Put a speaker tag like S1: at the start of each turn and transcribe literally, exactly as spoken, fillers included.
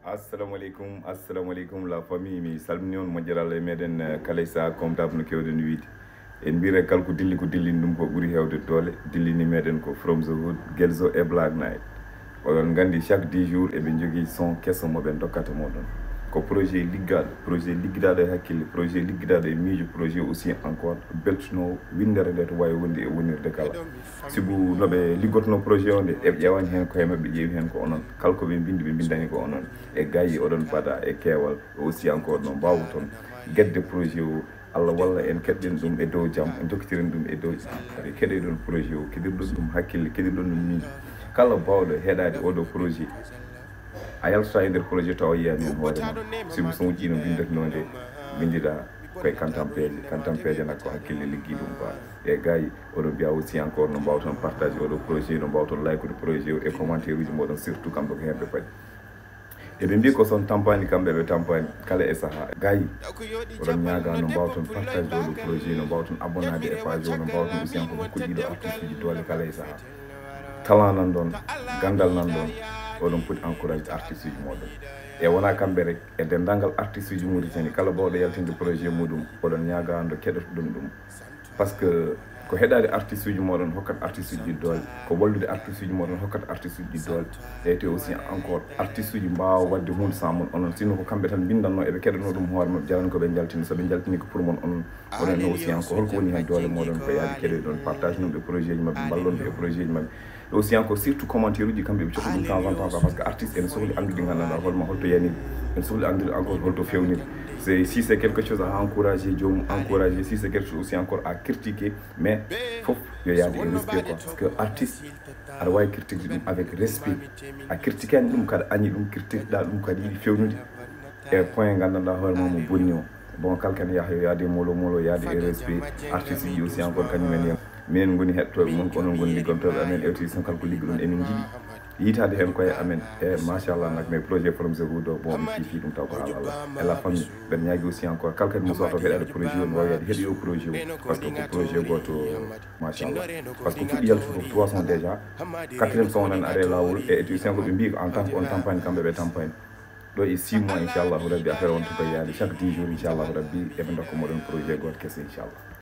S1: assalamu alaikum assalamu alaikum la famille mi salmini on moƴƴiralla e meɗen kalaysa comme tab no kewɗen wiide en mbire kala ko dilli ko dillini ɗum ko ɓuuri hewde doole dillini meɗen ko from the hood Guelzo e black night oɗon gandi chaque dix jours eɓe jogui son kesso moɓen dokkata moɗon ko projet liggaɗo projet ligguidaɗo e hakkille projet ligguidaɗo e miijo projet aussi encore beltunowo windere nde to wawi wonde e wonirde kala sibu noɓe liggotono projet o nde eɓe ƴewani hen koye mabɓe ƴeewi hen ko onon kala koɓe bindi ɓe bindani ko onon e gayi oɗon mbaɗa e keewal aussi encore no mbawa toon guedde projet o Allah walla en keɗɗen ɗum e dow jaam en jokkitiren ɗum e dow ade keɗoyɗon projet o keɗirɗon ɗum hakkille keɗirɗon ɗum miijo kala bawɗo heeɗade oɗo projet a yaltata e nder projet taw yiyani hen hoore ma sibu so wujji no bindatnode bindiɗa koye kantampeeje kantampeeje nak ko hakkille liggi ɗum ba e gayi oɗon mbiya aussi encore no mbawton partage oɗo projet no mbawton laykude projet o e commentaire uji moɗon surtout kamɓe ko hemɓe paɗi eɓe mbi ko son tampani kamɓe ɓe tampani kala e saaha gayi oɗon ñaaga no mbawton partage oɗo projet no mbawton abonnade e page o no mbawton aussi encore hokkude ɗiɗo artiste uji doole kala e saaha talent nan ɗon gandal nan ɗon oɗon poti encourage artiste uji moɗon e wona kamɓe rek e dendagal artiste uji Mauritanie kala bawɗo yaltinde projet muɗum oɗon ñaaga ndo keɗoto ɗum ɗum par ce que ko heɗade artiste uji moɗon hokkat artiste uji doole ko wallude artiste uji moɗon hokkat artiste uji doole e te aussi encore artiste uji mbawa wadde hunde sans mon onon sino ko kamɓe tan bindanno eɓe keɗano ɗum hoore mabɓe jarani koɓe jaltini soɓe jaltini ko pour mon onon onon aussi encore holko woni hen doole moɗon ko yaade keɗoy ɗon partage numɓe projet ji mabɓe ballonɓe e projet ji mabɓe et aussi encore surtout commentaire uji kamɓe ɓe cohla ɗum temps en temps par ce que artiste ene sohli andude gandanɗa holma holto yanide ene sohli andude encore holto fewnide c'est si c'est quelque chose à encourager jomum encourager si c'est quelque chose aussi encore à critiquer mais fof yo yaade e respect quoi parce que artiste aɗa wawi critiquer ɗum avec respect a critiquani ɗum kada añi ɗum critiqueɗa ɗum kadi yiiɗi fewnude e point gandanɗa hoorema mo bonni o bon kala kene yaaha yo yaade molo molo yaade e respect artiste ji aussi encore kañumen hen minen goni heɗtoɓe mon ko onon goni liggontoɓe amen e aussi son kala ko liggoɗon emin jiiɗi yitade hen koye amen e machallah nak mais projet from the hood o bon mi fifi ɗum taw ko haala Allah e la famille ɓen ñaagui aussi encore kala kadi mo sowato heɗade projet o no wawi yaade heeɗoyo projet o par ce que ko projet goto machallah par ce que fuɗɗi yaltude ko trois cents déjà quatriéme son nan are lawol e et aussi encore ɓe mbi en tant que on campagne kamɓe ɓe campagne ɗo e six mois inchallahu rabbi affaire on to koye yaade chaque dix jours inchallahu rabbi eɓe dokka moɗon projet goto kese inchallah